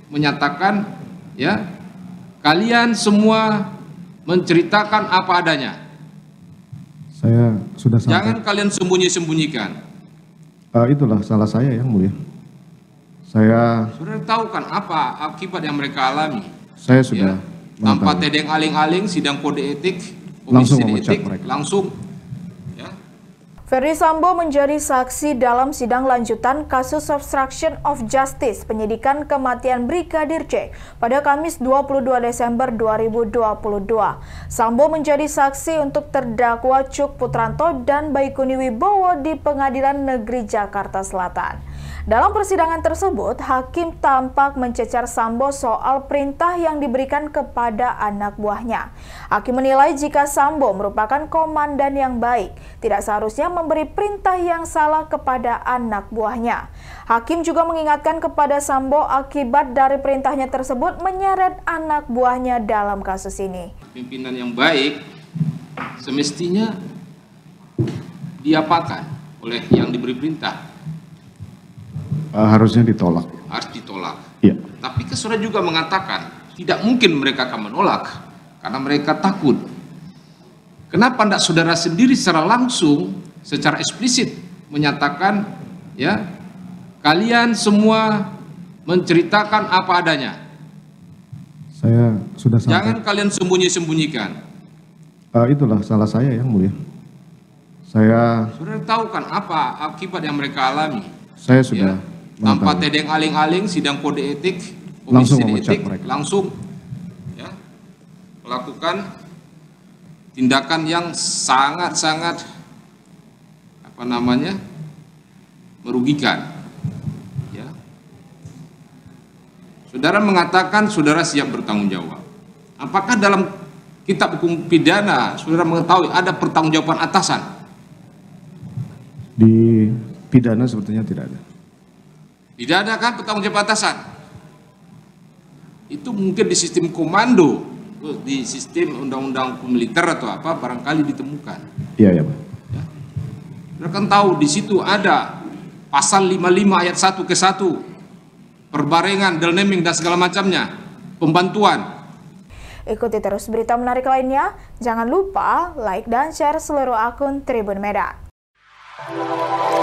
menyatakan, ya, kalian semua menceritakan apa adanya. Saya sudah sampai. Jangan kalian sembunyi-sembunyikan. Itulah salah saya, Yang Mulia. Saya Saudara tahu kan apa akibat yang mereka alami? sudah Ya, tanpa tedeng aling-aling sidang kode etik, langsung komisi memecat etik, mereka. langsung. Ya. Verdi Sambo menjadi saksi dalam sidang lanjutan kasus obstruction of justice penyidikan kematian Brigadir J pada Kamis 22 Desember 2022. Sambo menjadi saksi untuk terdakwa Cuk Putranto dan Baikuni Wibowo di Pengadilan Negeri Jakarta Selatan. Dalam persidangan tersebut, hakim tampak mencecar Sambo soal perintah yang diberikan kepada anak buahnya. Hakim menilai jika Sambo merupakan komandan yang baik, tidak seharusnya memberi perintah yang salah kepada anak buahnya. Hakim juga mengingatkan kepada Sambo akibat dari perintahnya tersebut menyeret anak buahnya dalam kasus ini. Pimpinan yang baik semestinya diapakan oleh yang diberi perintah? harusnya ditolak. Harus ditolak. Iya. Tapi saudara juga mengatakan tidak mungkin mereka akan menolak karena mereka takut. Kenapa tidak saudara sendiri secara langsung, secara eksplisit menyatakan, ya, kalian semua menceritakan apa adanya. Saya sudah sampai. Jangan kalian sembunyi-sembunyikan. Itulah salah saya, Yang Mulia. Saya Saudara tahu kan apa akibat yang mereka alami? Saya sudah tanpa tedeng aling-aling sidang kode etik, langsung komisi memecat etik, mereka. langsung, ya, melakukan tindakan yang sangat-sangat merugikan. Ya. Saudara mengatakan saudara siap bertanggung jawab. Apakah dalam kitab hukum pidana saudara mengetahui ada pertanggungjawaban atasan? Di pidana sepertinya tidak ada. Tidak ada kan pertanggungjawaban atasan? Itu mungkin di sistem komando, di sistem undang-undang militer atau apa barangkali ditemukan. Iya, ya, Pak. Ya. Saudara kan tahu di situ ada pasal 55 ayat 1 ke 1, perbarengan, delneming dan segala macamnya, pembantuan. Ikuti terus berita menarik lainnya. Jangan lupa like dan share seluruh akun Tribun Medan.